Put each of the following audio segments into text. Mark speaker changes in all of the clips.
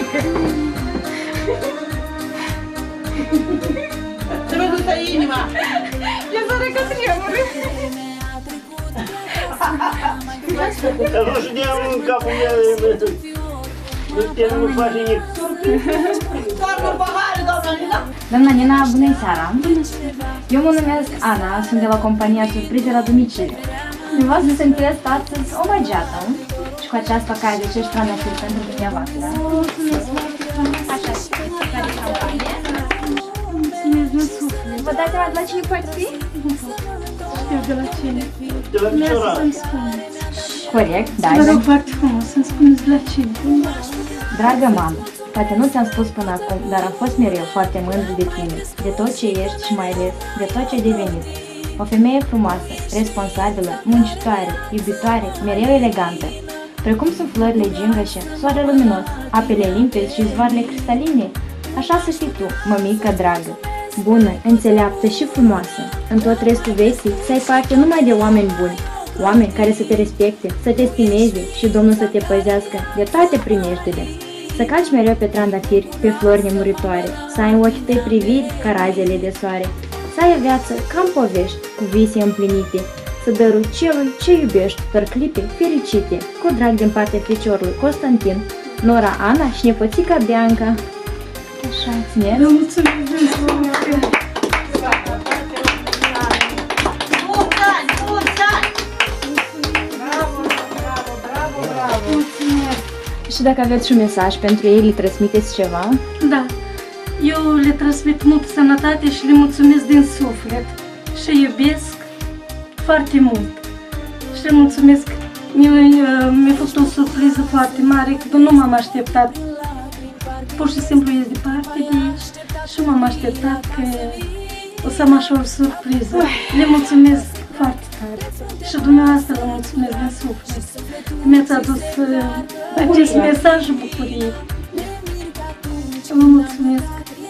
Speaker 1: Trebuie să inima.
Speaker 2: Eu să că tremură.
Speaker 3: Dar nu știam în capul meu. Nu face nimic.
Speaker 1: Toarnă pahare, doamna Nina.
Speaker 2: Doamna Nina, bună seara! Eu mă numesc Ana, sunt de la compania Surprize la domiciliu. Dumneavoastră sunteți astăzi omagiată și cu această ocazie acești trandafiri pentru dumneavoastră.
Speaker 4: Mulțumesc foarte mult!
Speaker 2: Așa și de campanie.
Speaker 4: Mulțumesc din suflet!
Speaker 2: Vă dați seama de la cine poate fi?
Speaker 4: Știu de la cine.
Speaker 3: De la Micioara.
Speaker 4: Să-mi spuneți.
Speaker 2: Corect, da.
Speaker 4: Vă rog foarte frumos să-mi spuneți de la cine.
Speaker 2: Dragă mamă, poate nu ți-am spus până acum, dar am fost mereu foarte mândru de tine, de tot ce ești și mai ales de tot ce ai devenit. O femeie frumoasă, responsabilă, muncitoare, iubitoare, mereu elegantă. Precum sunt florile gingășe, soare luminos, apele limpezi și zvoarele cristaline, așa să fii tu, mămică dragă, bună, înțeleaptă și frumoasă. În tot restul vieții să ai parte numai de oameni buni, oameni care să te respecte, să te stimeze și Domnul să te păzească de toate primejdile. Să calci mereu pe trandafiri, pe flori nemuritoare, să ai în ochii tăi priviri ca razele de soare, să ai o viață ca în povești, cu vise împlinite, să dărui celui ce iubești doar clipe fericite, cu drag din partea feciorului Constantin, nora Ana și nepoțica Bianca. Așa, ține.
Speaker 4: Vă mulțumesc din suflet!
Speaker 2: Și dacă aveți și un mesaj pentru ei, le transmiteți ceva?
Speaker 4: Da, eu le transmit multă sănătate și le mulțumesc din suflet și iubesc foarte mult. Și le mulțumesc, mi-a făcut o surpriză foarte mare, că nu m-am așteptat. Pur și simplu ies departe de ei și m-am așteptat că o să am așa o surpriză. Le mulțumesc foarte tare și dumneavoastră vă mulțumesc din suflet. Mi-ați adus acest mesaj și bucurie. Vă mulțumesc!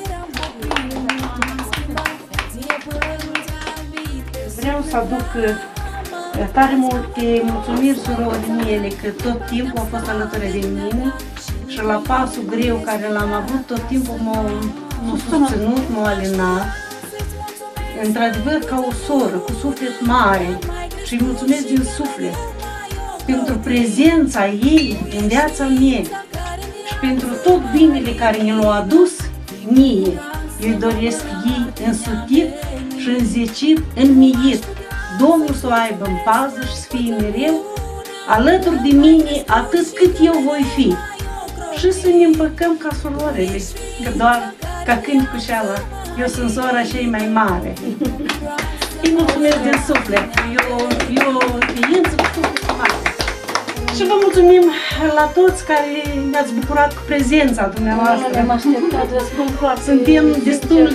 Speaker 5: Vreau să aduc tare multe mulțumiri surorii mele că tot timpul au fost alături de mine și la pasul greu care l-am avut, tot timpul m-au susținut, m-au alinat. Într-adevăr, ca o soră, cu suflet mare și îi mulțumesc din suflet pentru prezența ei în viața mea și pentru tot binele care ne l-a adus mie. Eu îi doresc ei însutit și înzecit, înmiit. Domnul să o aibă în pază și să fie mereu alături de mine atât cât eu voi fi. Și să ne împăcăm ca suroarele, că doar ca câini cu șeala. Eu sunt sora cei mai mare. Îi mulțumesc din suflet. Eu ființă cu suflet mare. Și vă mulțumim la toți care ne-ați bucurat cu prezența dumneavoastră.
Speaker 4: Ne-am așteptat, vă spun foarte.
Speaker 5: Suntem destul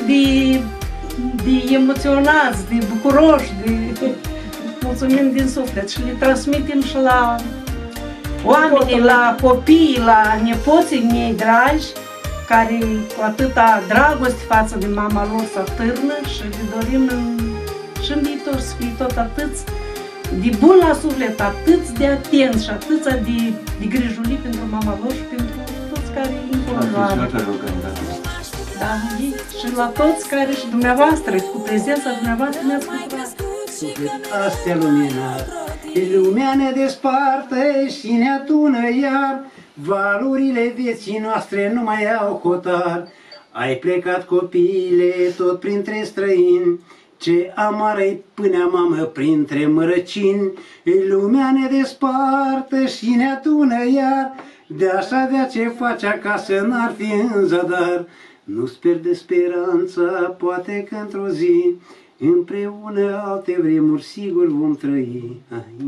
Speaker 5: de emoționați, de bucuroși, mulțumim din suflet și le transmitem și la oamenii, la copii, la nepoții mei dragi, care cu atâta dragoste față de mama lor să târnă și le dorim și în viitor să fie tot atâți de bun la suflet, atâți de atenți și atâța de grijuli pentru mama lor și pentru toți care îi înconjoară. Da, și la toți care și dumneavoastră, cu prezența dumneavoastră ne-ați bucurat.
Speaker 6: Suflet astea luminat, lumea ne desparte și ne adună iar, valurile vieții noastre nu mai au hotar. Ai plecat copile tot printre străini, ce amară-i pânea mamă printre mărăcini. Lumea ne desparte și ne adună iar, de-aș avea ce face acasă n-ar fi în zadar. Nu-ți pierde speranța, poate că într-o zi împreună alte vremuri sigur vom trăi.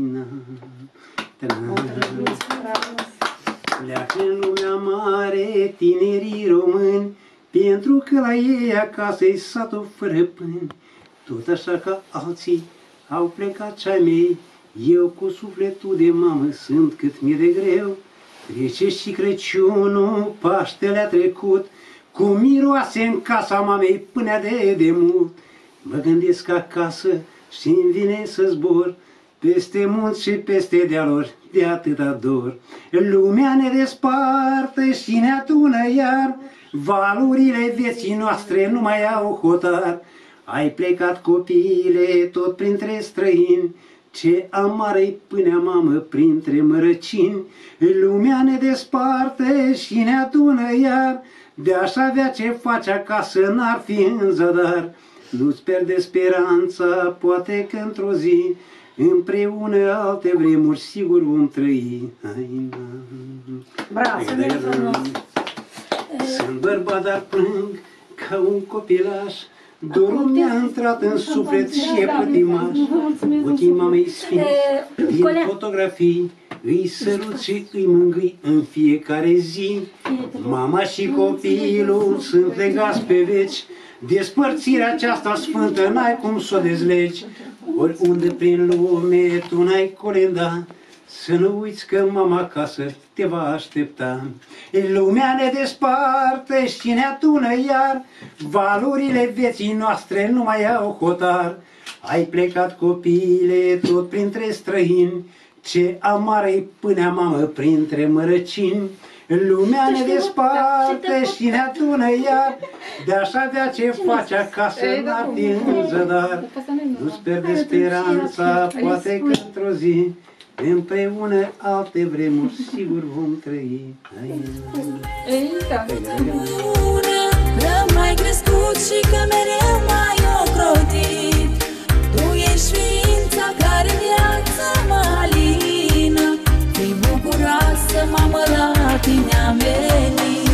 Speaker 6: Pleacă în lumea mare tinerii români, pentru că la ei acasă-i satul fără pâini. Tot așa ca alții au plecat cei mei, eu cu sufletul de mamă sunt cât mi-e de greu. Trece și Crăciunul, Paștele a trecut, cu miroase în casa mamei până de mult. Mă gândesc acasă și-mi vine să zbor, peste munți și peste dealuri, de atâta dor. Lumea ne desparte și ne atună iar, valurile vieții noastre nu mai au hotar. Ai plecat, copile, tot printre străini, ce amară-i pânea mamă printre mărăcini. Lumea ne desparte și ne adună iar, de-aș avea ce face acasă n-ar fi în zadar. Nu-ți pierde speranța, poate că într-o zi, împreună alte vremuri sigur vom trăi.
Speaker 5: Bravo!
Speaker 6: Sunt bărbat, dar plâng ca un copilaș, dorul mi-a intrat în suflet și e pătimaș. Ochii mamei sfinți din fotografii îi sărut și îi mângâi în fiecare zi. Mama și copilul sunt legați pe veci, despărțirea aceasta sfântă n-ai cum să o dezlegi. Oriunde prin lume tu n-ai colenda, să nu uiți că mama acasă te va aștepta. Lumea ne desparte și ne atună iar, valurile vieții noastre nu mai au hotar. Ai plecat, copile, tot printre străini, ce amară-i pânea mamă printre mărăcini. Lumea ne desparte și ne atună iar, de-aș avea ce face acasă n-ar fi în zadar. Nu-ți pierde speranța, poate că într-o zi, împreună alte vremuri sigur vom trăi.
Speaker 7: Rămai crescut și că mereu m-ai ocrotit. Tu ești ființa care viața mă alină. Fii bucuroasă, mamă, la tine am venit.